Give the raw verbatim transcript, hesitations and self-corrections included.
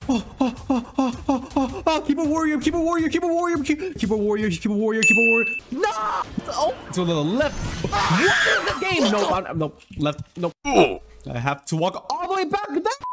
Oh, oh, oh, oh, oh, oh, oh. Keep a warrior. Keep a warrior. Keep a warrior. Keep, keep a warrior. Keep a warrior. Keep a warrior. No. Oh, to the left. What in the game? No, I'm, no, left. No. I have to walk all the way back there.